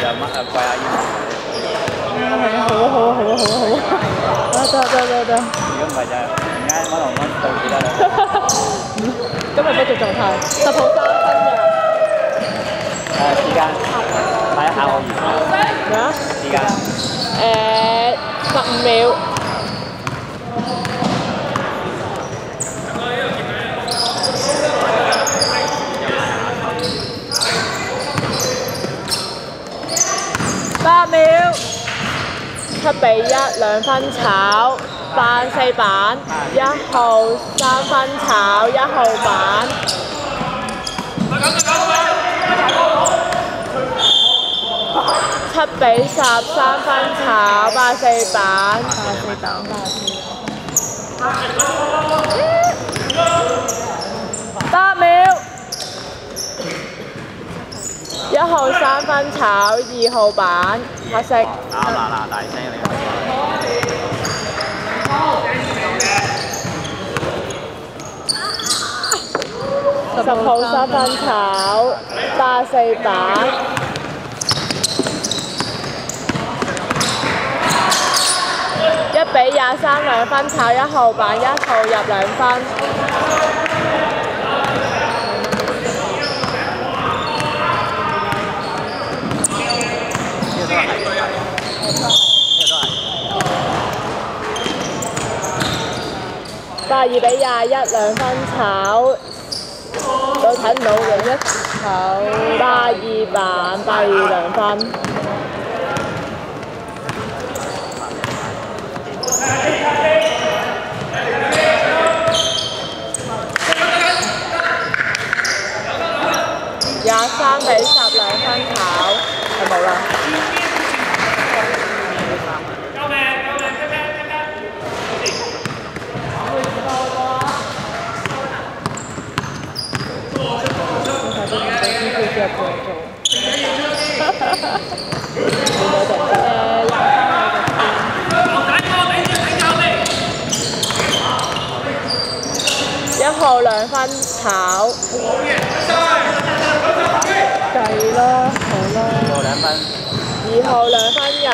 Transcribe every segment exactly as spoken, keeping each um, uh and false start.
乜啊貴阿姨。 好啊好啊好啊好啊好啊！得得得得得。 如果唔係就而家乜同乜到幾多啦？ 今日不做狀態，十號三分嘅。 誒時間，睇下我而家。 咩啊？ 時間。 誒十五秒。八秒。七比一兩分炒，八四板，一號三分炒，一號板。七比十三分炒，八四板，八四板，八秒。一號三分炒，二號板，黑色。 嗱嗱嗱，大聲你。 十號三分炒，八四板。一比廿三兩分炒，一號板，一號入兩分。八二比廿一兩分炒，我睇唔到嘅一炒八二板，八二兩分。廿三比十兩分炒，係冇啦。一號兩分炒，計啦，好啦。 二號兩分。 二號兩分入。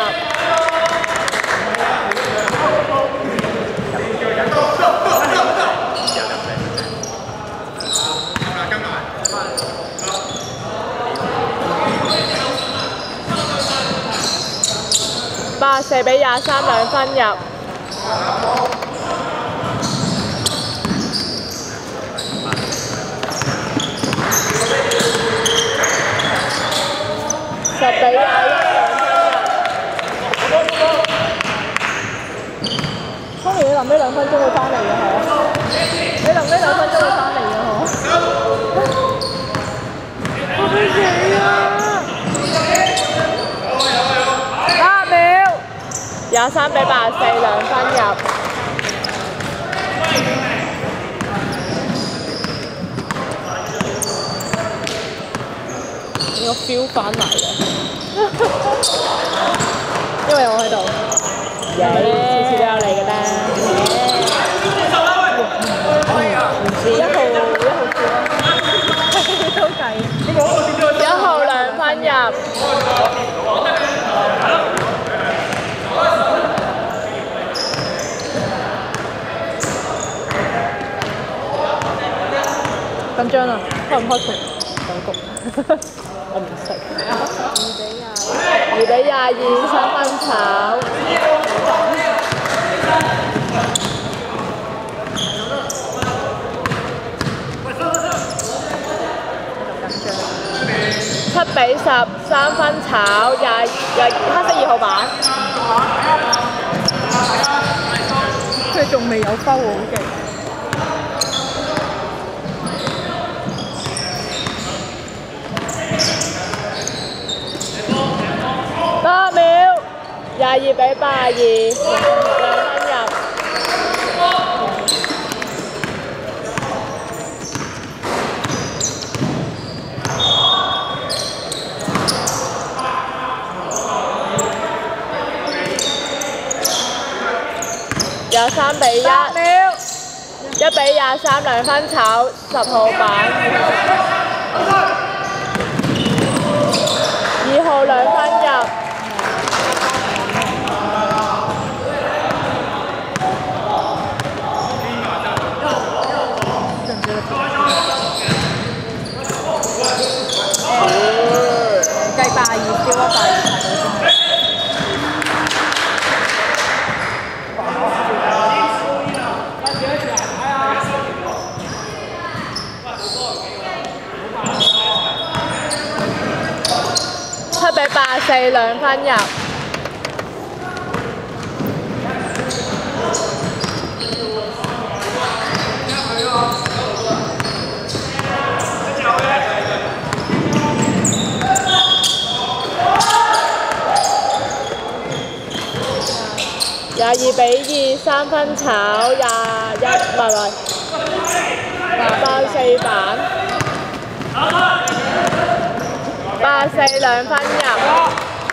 八四比廿三兩分入。十比廿一兩分入。當然你臨尾兩分鐘會翻嚟嘅嗬，你臨尾兩分鐘會翻嚟嘅嗬。我會死啊！八秒。廿三比八十四兩分入。呢個 feel 翻嚟嘅，因為我喺度，次次都有嚟嘅啦。唔知一號一號少啦，都計。一號兩分入。緊張啊！開唔開局？開局。我唔識。二比廿二三分炒。七比十三分炒，廿廿黑色二號板。佢仲未有收喎，好勁。八秒，廿二比八十二，兩分入。廿三比一，一比廿三兩分炒，十號板。二號兩分入。 八二燒一八二排到先。七比八四兩分入。廿二比二三分炒，廿一唔係唔係，八四板，八四兩分入。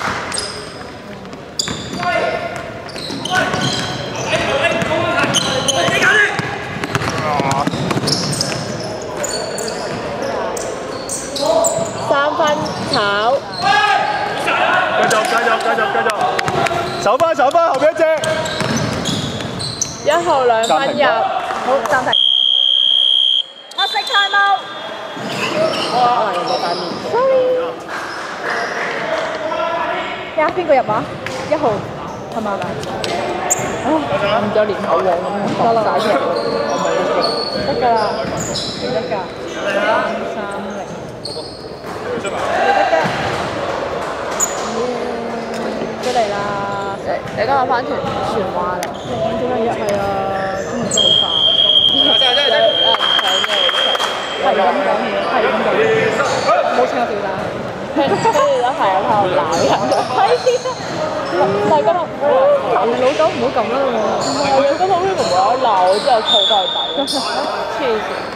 三分炒。 繼續繼續繼續繼續，守翻守翻後邊一隻。 一號兩分入。好，暫停。黑色 time out。可能用到塊面。Sorry。而家邊個入啊？一號係嘛？啊，唔咗連口黃咁樣講晒出嚟，得㗎啦，得㗎。三零。你得㗎。出嚟啦！你今日翻團船話嚟，點解入係啊？今日真係好快。真係真係真係。係咁講嘢，係咁講嘢。冇請我表達。跟住都係喺度鬧人。係啊！但係今日老狗唔好咁啦喎。唔係啊！今日 Vivo 冇得鬧，之後扣到底。黐線。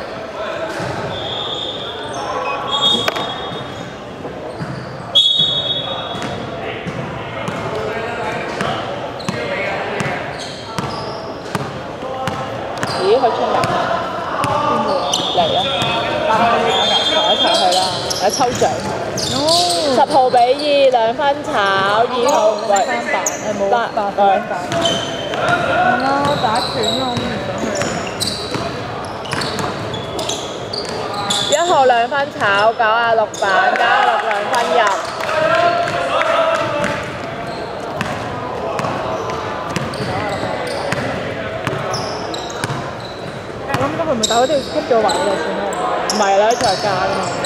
咦？佢出嚟？邊個嚟啊？同一齊去啦！有抽獎。哦。十號比二兩分炒，二號喂。三百誒冇八八八。唔啦，打拳啊！我唔想去。一號兩分炒，九啊六板，加六兩分入。咁佢唔係打嗰啲吸咗位就算啦，唔係啦，再加㗎嘛。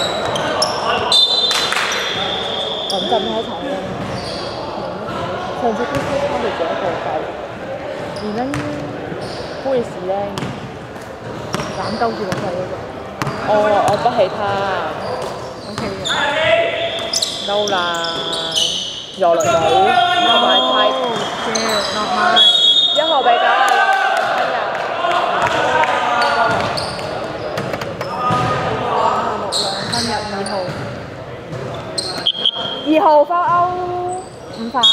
咁浸開頭啦。上次 P C 我哋做一個計，而家杯士咧斬鳩住咁滯嗰個。哦，我不起他。O K 嘅。嬲啦，又嚟到，又買梯。謝，落買。一號比九啊六。二號方歐午飯。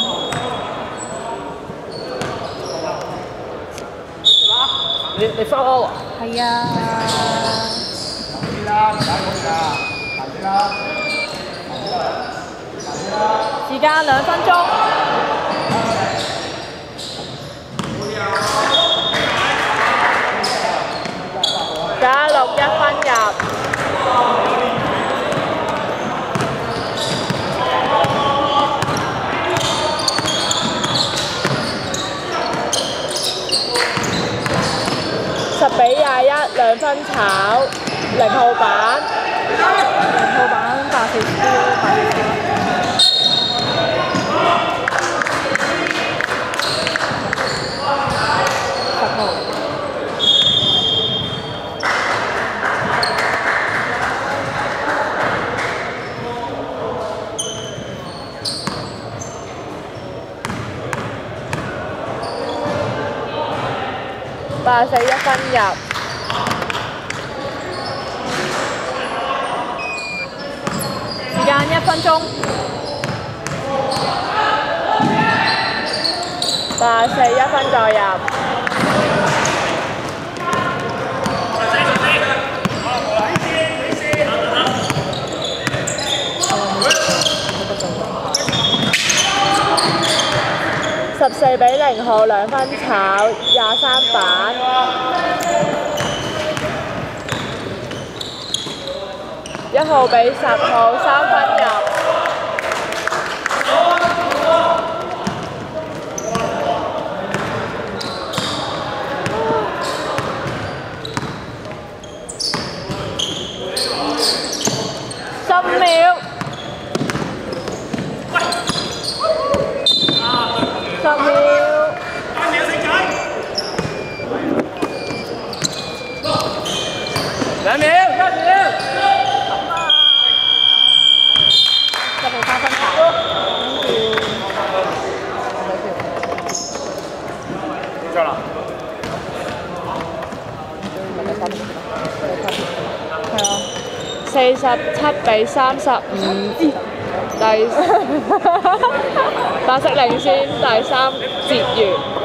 你你方歐啊？ 係啊。時間兩分鐘。加六一分入。十比廿一兩分炒，零號板，零號板八四燒，八四燒。十號。八四一分入。時間一分鐘。八四一分再入。十四比零號兩分炒，廿三板。一號比十號三分入。 十秒。 兩秒，一秒。 十秒三分球， 點咗啦？ 係啊，四十七比三十五，第白色領先，第三節完。